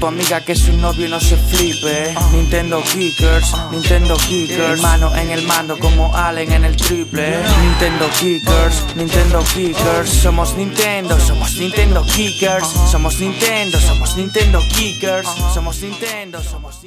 tu amiga que su novio no se flipe. Nintendo Kickers, Nintendo Kickers. Mano en el mando como Allen en el triple. Nintendo Kickers, Nintendo Kickers. Somos Nintendo Kickers. Somos Nintendo Kickers. Somos Nintendo.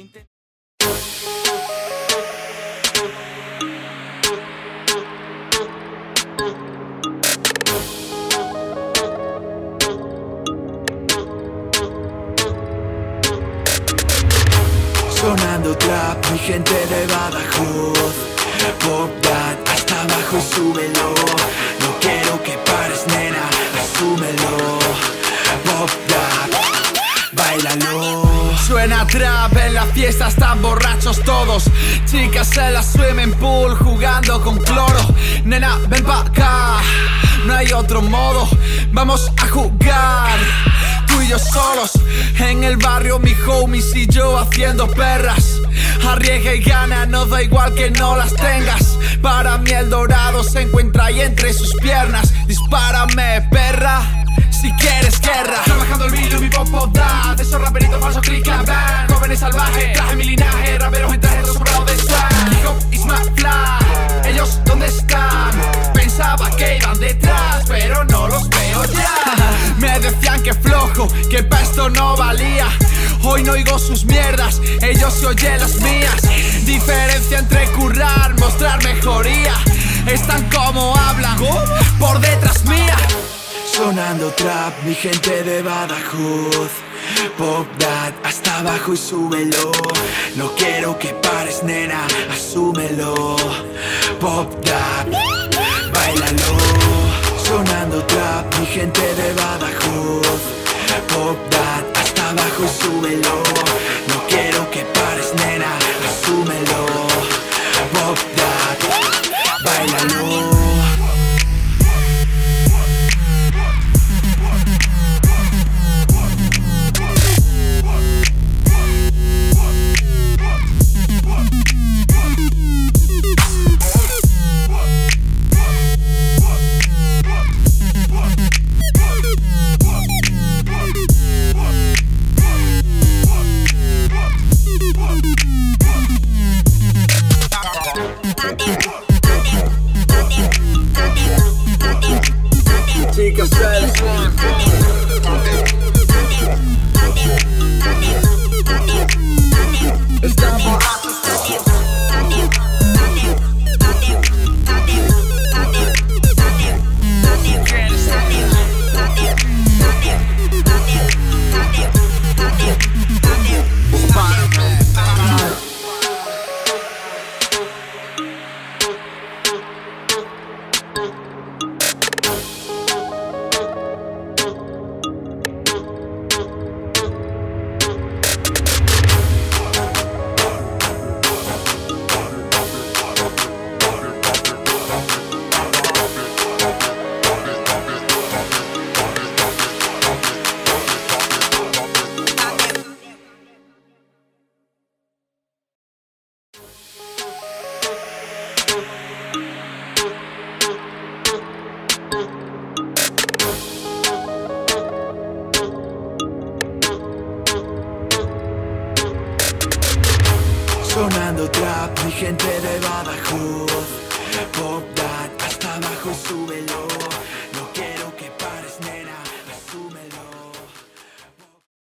Sonando trap, mi gente de Badajoz. Pop that, hasta abajo y súbelo. No quiero que pares, nena, asúmelo. Pop that, báilalo. Suena trap en la fiesta, están borrachos todos. Chicas en la swimming pool jugando con cloro. Nena, ven pa' acá, no hay otro modo. Vamos a jugar, tú y yo solos. En el barrio mi homies y yo haciendo perras. Arriesga y gana, no da igual que no las tengas. Para mí el dorado se encuentra ahí entre sus piernas. Dispárame, perra, si quieres guerra. Trabajando el vídeo, mi pop da. De esos raperitos falsos, click and bang. Jóvenes salvajes, traje mi linaje. Raperos en traje, sobrado de swag. Hip hop is my fly. Ellos, ¿dónde están? Pensaba que iban detrás, pero no los veo ya. Me decían que flojo, que pa' esto no valía. Hoy no oigo sus mierdas, ellos se oyen las mías. Diferencia entre currar, mostrar mejoría. Están como hablan, por detrás mía. Sonando trap, mi gente de Badajoz. Pop that, hasta abajo y súbelo. No quiero que pares, nena, asúmelo. Pop that, báilalo. Sonando trap, mi gente de Badajoz. Pop that, hasta abajo y súbelo. No quiero que pares, nena, asúmelo. Pop that, báilalo. Chicas, sonando trap, mi gente de Badajoz. Pop that, hasta abajo y súbelo.